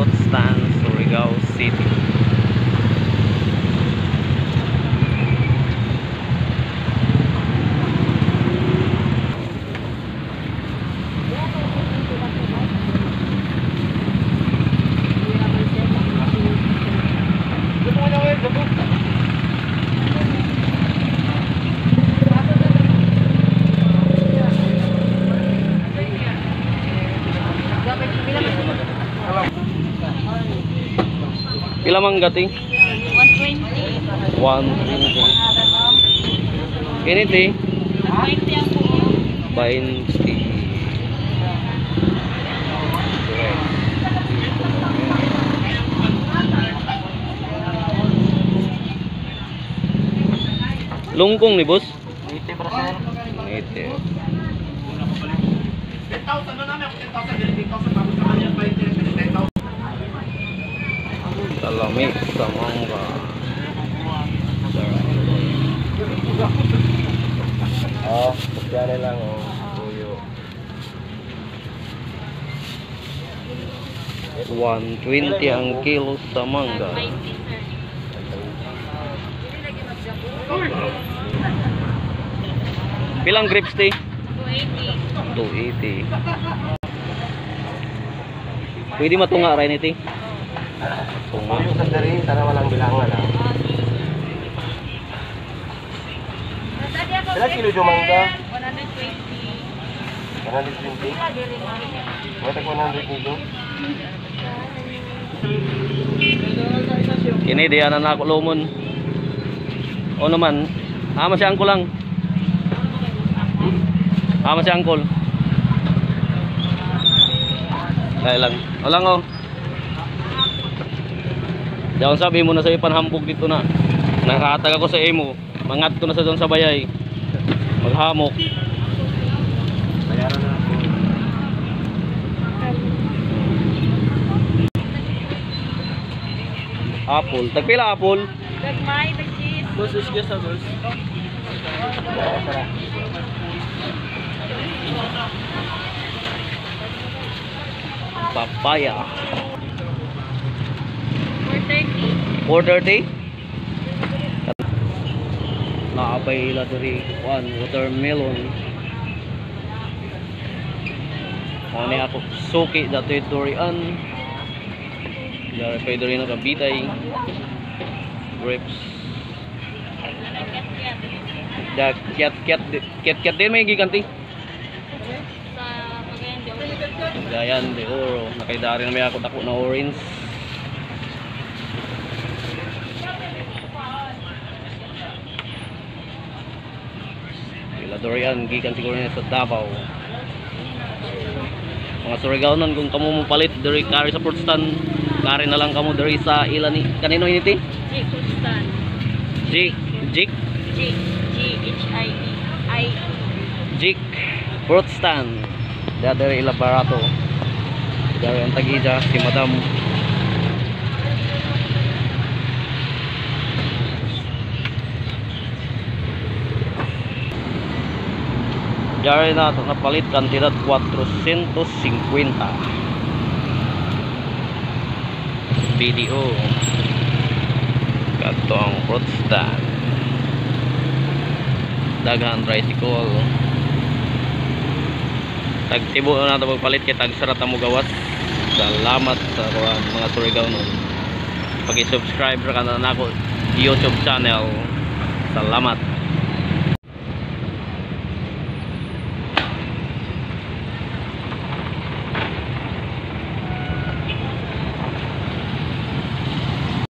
fruit stand, Surigao City. Pila mang gating? 120. 120. Ini ti? 20 ang buo. 20. Lungkong ni boss? 80 para sir. 80. 10,000 na namin. 10,000. 10,000 tapos sa kanya 10,000. Salami sa mangga. Oh, kusyari lang oh. Tuyo. 120 ang kilo sa mangga. 90, sir. Pilang grapes ti? 280. 280. Pwede matunga rin iti? Tunga. Tuyo sa diri, sana walang bilangan ah. Ilan kilo yung mangga? 120. 120. May tag 100 nito. Kini di ana na ako lumon. O naman, ama si angkol lang. Ama si angkol. Kaya lang. Walang oh. Diyan sabi mo na sa ipanhambog dito na. Nakahatag ako sa imo. Mangat ko na sa doon sa bayay. Maghamok. Bayaran na ako. Apple. Tagpila apple? Gagmay, nag-cheese. Boss, is just a boss. Papaya. 430. 430. Naabay ila diri watermelon. Ano ako suki datoy durian. Dari kay diri na kabitay. Grapes. Da kiat din may giganti. Sa Cagayan de Oro. Cagayan de Oro. Nakaidari na may ako dako na orange. Durian gikan siguro na sa Davao. Mga Surigaonon kung kamo mo palit diri kari sa fruit stand, kari na lang kamo diri sa ilan ni kanino initi? G. Kustan. Jik G. G-H-I-E. Jik fruit stand. Dari ila barato. Dari ang tagija si Madam. Dari na ito napalit kantidad 450 video katong fruit stand daghan tricycle tagtibo na ito pagpalit kay tagsarat mo gawas. Salamat sa mga Surigaonon. Pag-subscribe ra ka na ako YouTube channel. Salamat.